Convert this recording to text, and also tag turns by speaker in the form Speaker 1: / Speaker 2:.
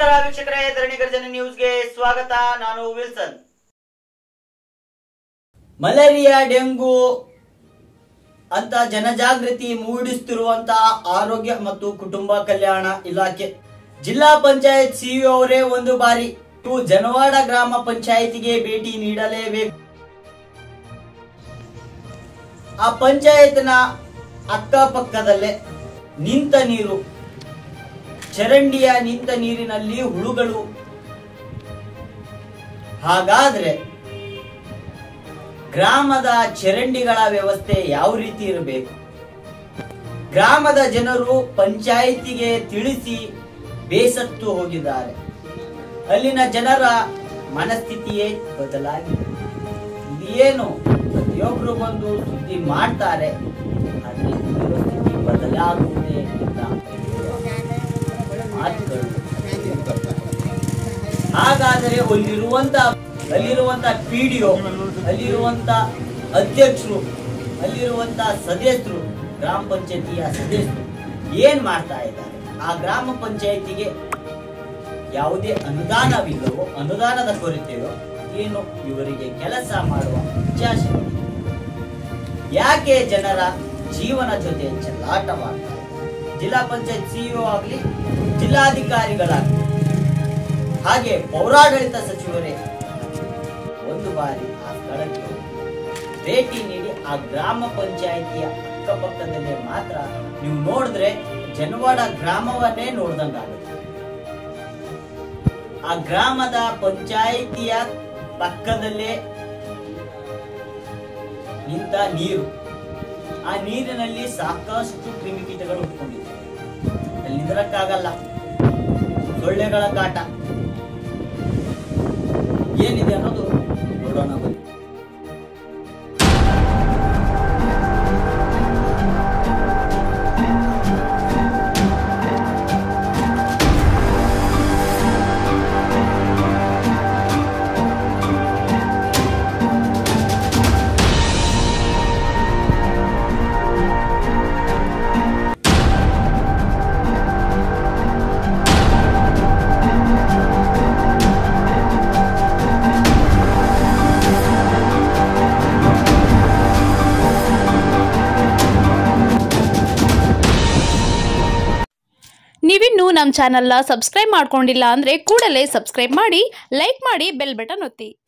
Speaker 1: ನಮಸ್ಕಾರ ವೀಕ್ಷಕರೇ, ಧರಣಿ ಗರ್ಜನೆ ನ್ಯೂಸ್ಗೆ ಸ್ವಾಗತ. ನಾನು ವಿಲ್ಸನ್. ಮಲೇರಿಯಾ, ಡೆಂಗು ಅಂತ ಜನಜಾಗೃತಿ ಮೂಡಿಸುತ್ತಿರುವಂತಹ ಆರೋಗ್ಯ ಮತ್ತು ಕುಟುಂಬ ಕಲ್ಯಾಣ ಇಲಾಖೆ ಜಿಲ್ಲಾ ಪಂಚಾಯತ್ ಸಿಇಒ ಅವರೇ ಒಂದು ಬಾರಿ ಜನವಾಡ ಗ್ರಾಮ ಪಂಚಾಯತಿಗೆ ಭೇಟಿ ನೀಡಲೇಬೇಕು. ಆ ಪಂಚಾಯತ್ನ ಅಕ್ಕಪಕ್ಕದಲ್ಲೇ ನಿಂತ ನೀರು, ಚರಂಡಿಯ ನಿಂತ ನೀರಿನಲ್ಲಿ ಹುಳುಗಳು. ಹಾಗಾದ್ರೆ ಗ್ರಾಮದ ಚರಂಡಿಗಳ ವ್ಯವಸ್ಥೆ ಯಾವ ರೀತಿ ಇರಬೇಕು? ಗ್ರಾಮದ ಜನರು ಪಂಚಾಯಿತಿಗೆ ತಿಳಿಸಿ ಬೇಸತ್ತು ಹೋಗಿದ್ದಾರೆ. ಅಲ್ಲಿನ ಜನರ ಮನಸ್ಥಿತಿಯೇ ಬದಲಾಗಿದೆ. ಇದೇನು ಪ್ರತಿಯೊಬ್ಬರು ಬಂದು ಸುದ್ದಿ ಮಾಡ್ತಾರೆ, ಆದ್ರೆ ಸ್ಥಿತಿ ಬದಲಾಗುವುದೇ ಇಲ್ಲ ಮಾತುಗಳು. ಹಾಗಾದರೆ ಅಲ್ಲಿರುವಂತ ಪಿಡಿಒ, ಅಲ್ಲಿರುವಂತ ಅಧ್ಯಕ್ಷರು, ಅಲ್ಲಿರುವಂತ ಸದಸ್ಯರು, ಗ್ರಾಮ ಪಂಚಾಯತಿಯ ಸದಸ್ಯರು ಏನ್ ಮಾಡ್ತಾ ಇದ್ದಾರೆ? ಆ ಗ್ರಾಮ ಪಂಚಾಯತಿಗೆ ಯಾವುದೇ ಅನುದಾನವಿಲ್ಲವೋ, ಅನುದಾನದ ಕೊರತೆಯೋ ಏನು ಇವರಿಗೆ ಕೆಲಸ ಮಾಡುವ ಇಚ್ಛಾಶಕ್ತಿ? ಯಾಕೆ ಜನರ ಜೀವನ ಜೊತೆ ಚೆಲ್ಲಾಟವಾಗ್ತಾ ಇದೆ? ಜಿಲ್ಲಾ ಪಂಚಾಯತ್ ಸಿಇಒ ಆಗಲಿ, ಜಿಲ್ಲಾಧಿಕಾರಿಗಳಾಗಲಿ, ಹಾಗೆ ಪೌರಾಡಳಿತ ಸಚಿವರೇ ಒಂದು ಬಾರಿ ಆ ಸ್ಥಳಕ್ಕೆ ಭೇಟಿ ನೀಡಿ ಆ ಗ್ರಾಮ ಪಂಚಾಯಿತಿಯ ಅಕ್ಕಪಕ್ಕದಲ್ಲೇ ಮಾತ್ರ ನೀವು ನೋಡಿದ್ರೆ ಜನವಾಡ ಗ್ರಾಮವನ್ನೇ ನೋಡ್ದಂಗಾಗುತ್ತೆ. ಆ ಗ್ರಾಮದ ಪಂಚಾಯಿತಿಯ ಪಕ್ಕದಲ್ಲೇ ನಿಂತ ನೀರು, ಆ ನೀರಿನಲ್ಲಿ ಸಾಕಷ್ಟು ಕ್ರಿಮಿಕೀಟಗಳು ಹುಟ್ಕೊಂಡಿವೆ. ಅಲ್ಲಿ ನಿಂದರಕ್ಕಾಗಲ್ಲ, ಸೊಳ್ಳೆಗಳ ಕಾಟ ಏನಿದೆ ಅನ್ನೋದು ನೋಡೋಣ ಬನ್ನಿ.
Speaker 2: ನೀವಿನ್ನೂ ನಮ್ಮ ಚಾನಲ್ನ ಸಬ್ಸ್ಕ್ರೈಬ್ ಮಾಡ್ಕೊಂಡಿಲ್ಲ ಅಂದರೆ ಕೂಡಲೇ ಸಬ್ಸ್ಕ್ರೈಬ್ ಮಾಡಿ, ಲೈಕ್ ಮಾಡಿ, ಬೆಲ್ ಬಟನ್ ಒತ್ತಿ.